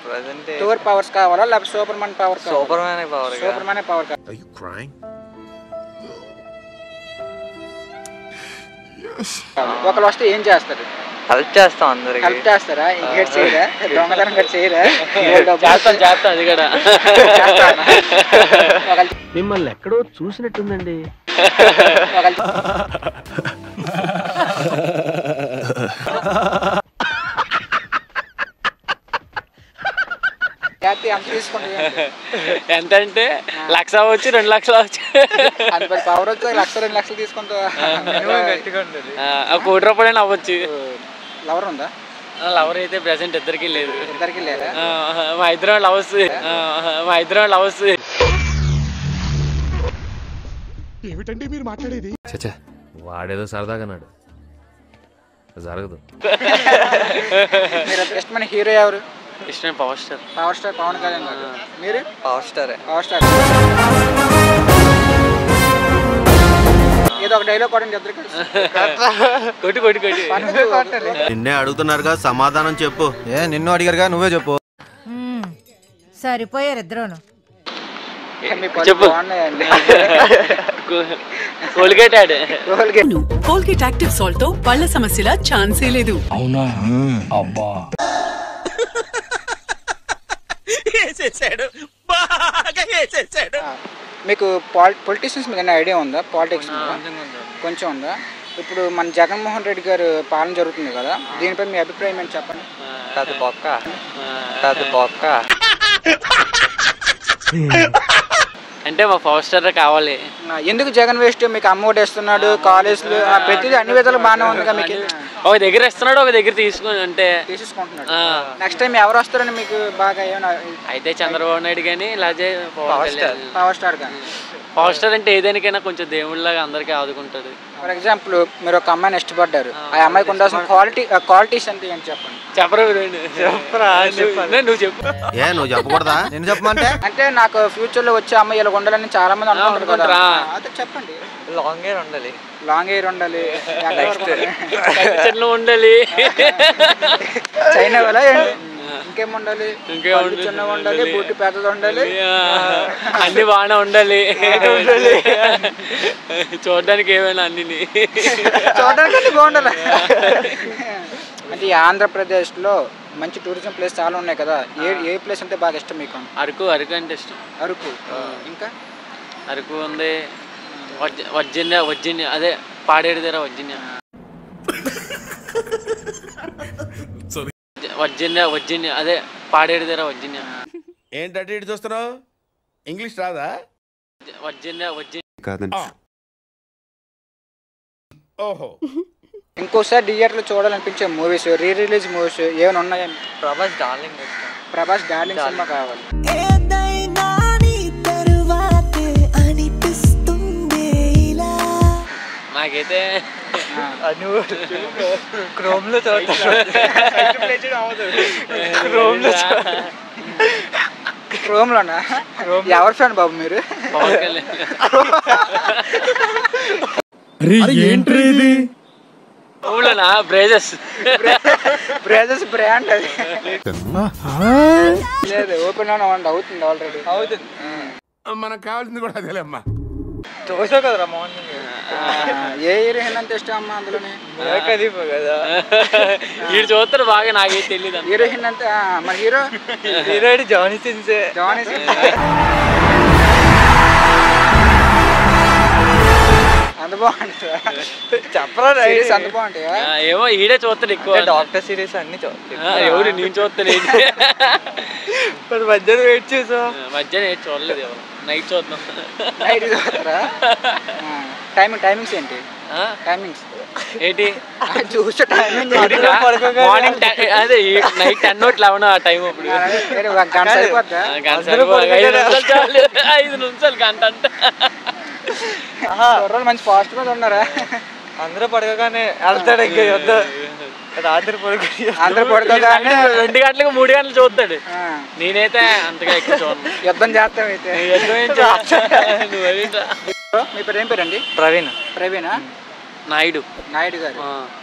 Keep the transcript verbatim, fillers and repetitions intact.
Present tour powers కావాలా లేకపోతే Superman power కావాలా? Superman power Superman power కావాలా? Are you crying? ఒకళ్ళు వస్తే ఏం చేస్తారు? హెల్ప్ చేస్తాం అందరికి. హెల్ప్ చేస్తారా? ఇంకేట్ చేయరా? దొంగతనం గట్ట చేయరా? చేస్తాం చేస్తాం అది కూడా. మిమ్మల్ని ఎక్కడో చూసినట్టుందండి. ఎంత అంటే లక్ష అవ్వచ్చు రెండు లక్షలు అవచ్చు. పవర్ వచ్చి లక్ష రెండు లక్షలు తీసుకుంటావా? కోటి రూపాయలు అవ్వచ్చు. లవర్ ఉందా? లవర్ అయితే ప్రెసెంట్ ఇద్దరికి లేదు. ఇద్దరికి లేదా? మా ఇద్దరం లవర్స్. మా ఇద్దరం లవర్స్. ఏమిటండి మీరు మాట్లాడేది? చచ్చా వాడేదో సరదాగా అన్నాడు, జరగదు. మీరు ఇష్టమైన హీరో ఎవరు? ఇష్టమైన power star. Power star Pawan Kalyan గారు. మీరు? Power star. Power star. ఏదో ఒక డైలాగ్ కొట్టండి ఇద్దరు కలిసి. కొట్టి కొట్టి కొట్టి. నిన్నే అడుగుతున్నారుగా, సమాధానం చెప్పు. ఏ నిన్ను అడిగారుగా, నువ్వే చెప్పు. సరిపోయారు ఇద్దరును. చెప్పు. Colgate ad. Colgate active salt తో పళ్ళ సమస్యల ఛాన్సే లేదు. అవునా? అబ్బా మీకు పొలిటీషియన్స్ మీద ఐడియా ఉందా? పాలిటిక్స్ కొంచెం ఉందా? ఇప్పుడు మన జగన్మోహన్ రెడ్డి గారు పాలన జరుగుతుంది కదా, దీనిపై మీ అభిప్రాయం ఏంటి చెప్పండి. పెద్ద బొక్క పెద్ద బొక్క అంటే మా పవర్ స్టార్ కావాలి. ఎందుకు జగన్ వేస్ట్? మీకు అమ్మ ఒకటి వేస్తున్నాడు, కాలేజ్లు ప్రతిదీ అన్ని విధాలు బాగానే ఉంది. మీకు ఒక దగ్గర ఇస్తున్నాడు, ఒక దగ్గర తీసుకుని అంటే తీసేసుకుంటున్నాడు. నెక్స్ట్ టైం ఎవరు వస్తారని మీకు బాగా ఏమైనా? అయితే చంద్రబాబు నాయుడు కానీ లేకపోతే పవర్ స్టార్ కానీ. పవర్ స్టార్ అంటే ఏదైనా కొంచెం దేవుళ్ళగా అందరికీ ఆదుకుంటాడు. ఫర్ ఎగ్జాంపుల్ మీరు ఒక అమ్మాయిని ఇష్టపడ్డారు, ఆ అమ్మాయికి ఉండాల్సిన క్వాలిటీ క్వాలిటీస్ అంటే ఏంటి చెప్పండి. చెప్పరా చెప్పరా నువ్వు చెప్పు. ఏ నువ్వు చెప్పకూడదా? నేను చెప్పమంటే అంటే నాకు ఫ్యూచర్ లో వచ్చే అమ్మాయి ఇలా ఉండాలని చాలా మంది అనుకుంటారు కదా, అదే చెప్పండి. లాంగ్ హెయిర్ ఉండాలి. లాంగ్ హెయిర్ ఉండాలి. ఉండాలి. చైనా వల్ల ఇంకేం ఉండాలి? చిన్నగా ఉండాలి, బూటి పెద్దది ఉండాలి, అన్ని బాగానే ఉండాలి. చూడడానికి ఏమైనా అన్ని చూడడానికి అన్ని బాగుండాలి. అంటే ఈ ఆంధ్రప్రదేశ్ లో మంచి టూరిజం ప్లేస్ చాలా ఉన్నాయి కదా, ఏ ఏ ప్లేస్ అంటే బాగా ఇష్టం మీకు? అరకు. అరకు అంటే ఇష్టం. అరకు. ఇంకా అరకు ఉంది. వర్జినియా. వర్జినియా అదే పాడేరు దగ్గర వర్జినియా. వర్జినియా. వర్జినియా అదే పాడేరు దగ్గర వర్జినియా. ఏంటంటే ఇటు చూస్తున్నావు? ఇంగ్లీష్ రాదా? వర్జినియా. వర్జినియా. ఓహో. ఇంకోసారి థియేటర్లో చూడాలనిపించే మూవీస్, రీ రిలీజ్ మూవీస్ ఏమైనా ఉన్నాయా? ప్రభాస్ డార్లింగ్ ఇష్టం. ప్రభాస్ డార్లింగ్ సినిమా కావాలి. నాకైతే క్రోమ్ లో క్రోమ్ లోనా? ఎవరి ఫ్యాన్ బాబు మీరు? బ్రేజెస్. బ్రేజెస్ బ్రాండ్ అది. లేదు, ఓపెన్ లోనే అవుతుంది ఆల్రెడీ. అవుతుంది. మనకు కావాల్సింది కూడా అదేలేమ్మా. చూసావు కదరా మార్నింగ్. ఏ హీరోయిన్ అంత ఇష్టం అమ్మా అందులోనే? కదా వీడు చూస్తారు బాగా, నాకేం తెలియదు. హీరోయిన్ అంటే మన హీరో హీరోయిన్ జానీ సిన్సే. జానీ సిన్సే అంత బాగుంటుందా? చెప్పరా అంత బాగుంటాయా? ఏమో ఈడే చూస్తాడు ఎక్కువ. డాక్టర్ సిరీస్ అన్ని చూస్తాను. ఎవరు నేను చూస్తాను. మధ్యాహ్నం వెయిట్ చేసా. మధ్యాహ్నం ఏంటి చూడలేదు, ఎవరు నైట్ చూద్దాం. నైట్ చూస్తారా? టైమింగ్ టైమింగ్స్ ఏంటి? టైమింగ్స్ ఏంటి చూసే టైమింగ్? మార్నింగ్ అదే నైట్ టెన్ నోట్ లెవెన్ ఆ టైం. అప్పుడు గంట సరిపోద్దా? గంట సరిపోదు. ఐదు నిమిషాలు చాలు. ఐదు నిమిషాలు గంట అంటే మంచి ఫాస్ట్ మీద ఉన్నారా? అందరూ పడకగానే వెళ్తాడు. ఇంకా యుద్ధ రాత్రి పడుకో అందరూ పడుకోగానే రెండు గంటలకు మూడు గంటలు చూస్తాడు. నేనైతే అంతగా ఎక్కువ చూడను. యుద్ధం చేస్తాం అయితే. యుద్ధం. మీ పేరు ఏం పేరండి? ప్రవీణ్. ప్రవీణా? నాయుడు. నాయుడు గారు.